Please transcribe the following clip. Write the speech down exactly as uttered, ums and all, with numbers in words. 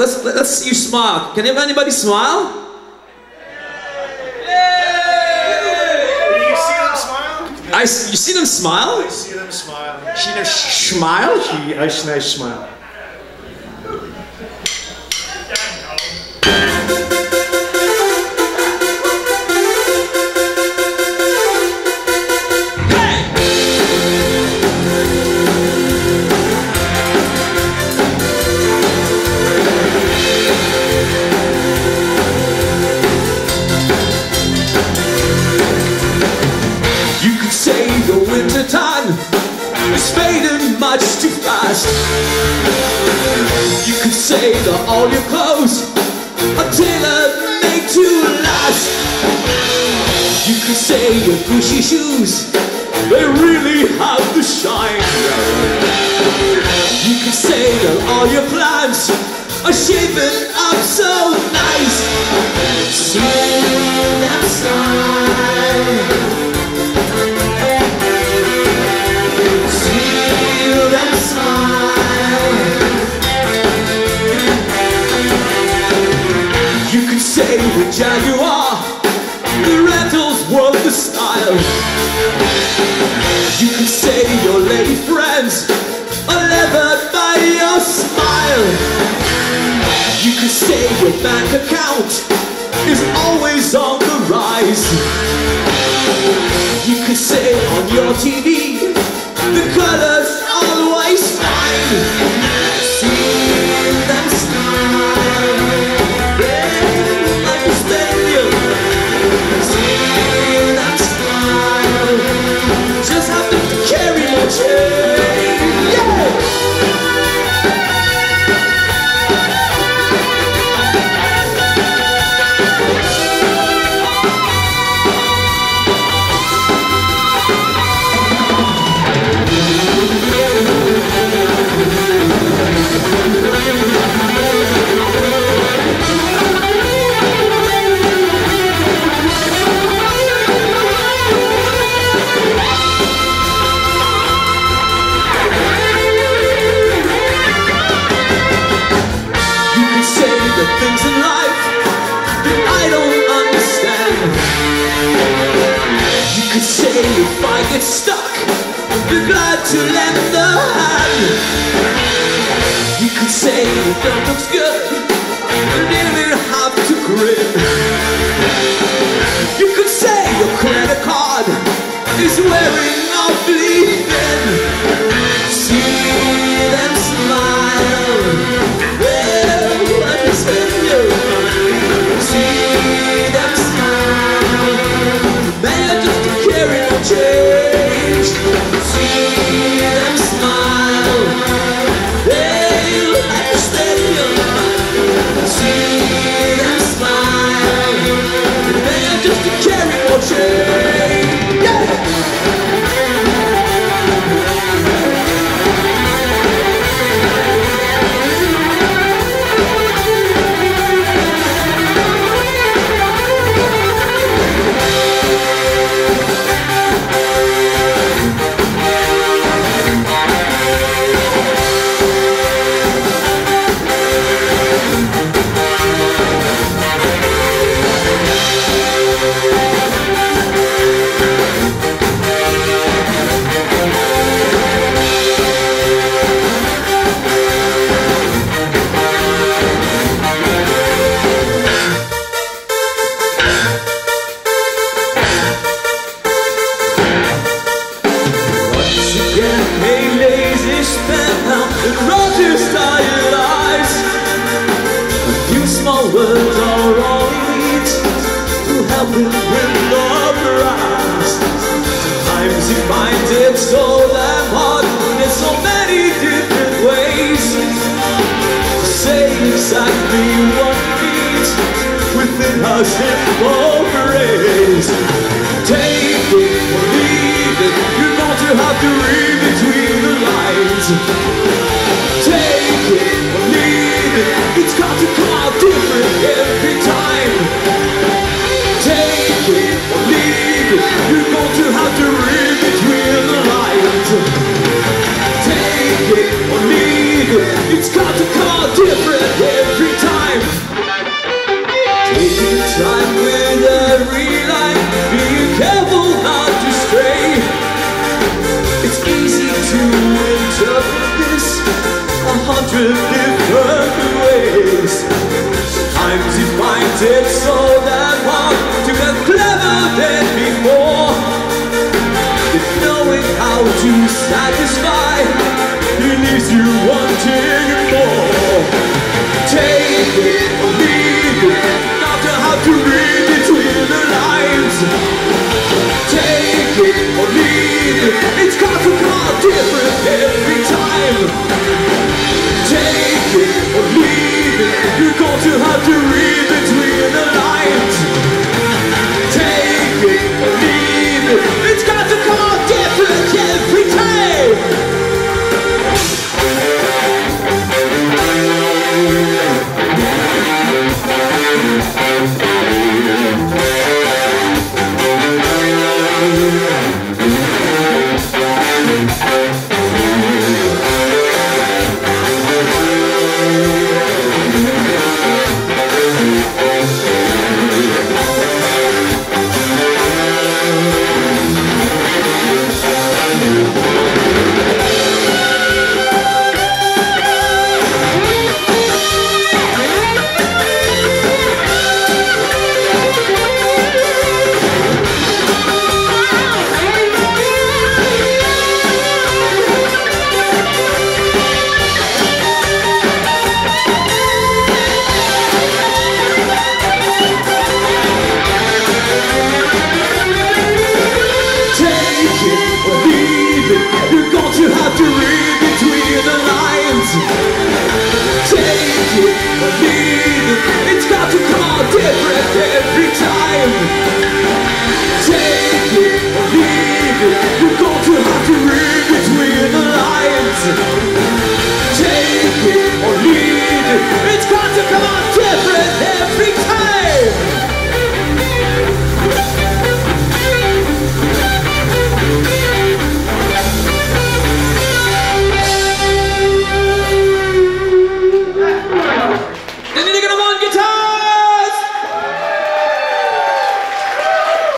let's let's see you smile. Can anybody smile? You see them smile? I you see them smile? I see them smile. See them sh smile? She, I see nice smile. It's fading much too fast. You could say that all your clothes are tailor-made to last. You could say your Gucci shoes, they really have the shine. You could say that all your plans are shaping up so nice. See that sign. You could say with Jaguar, the rentals were the style. You could say your lady friends are levered by your smile. You could say your bank account is always on the rise. You could say on your T V, the colors always fine. See them smile, yeah, like a stadium. See them smile, just have to carry your chain, yeah. Things in life that I don't understand. You could say if I get stuck, you're glad to lend the hand. You could say the film looks good, you didn't have to grin. You could say your credit card is wearing awfully thin. See them smile. See them smile, man, just to carry no change. See them smile, they look like a stadium. See them smile, man, just to carry no change. Yeah. Words are all we need to help him bring love rise. Sometimes he finds it so damn hard in so many different ways to say exactly what he needs within a simple phrase. Take it or leave it, you're going to have to read between the lines. Take it or leave it, it's got to come out different every time. Take it or leave it, you're going to have to read between the lines. Take it or leave it, it's got to come out different every time. with different ways. Sometimes you find it so damn hard to get clever than before. If knowing how to satisfy, it leaves you one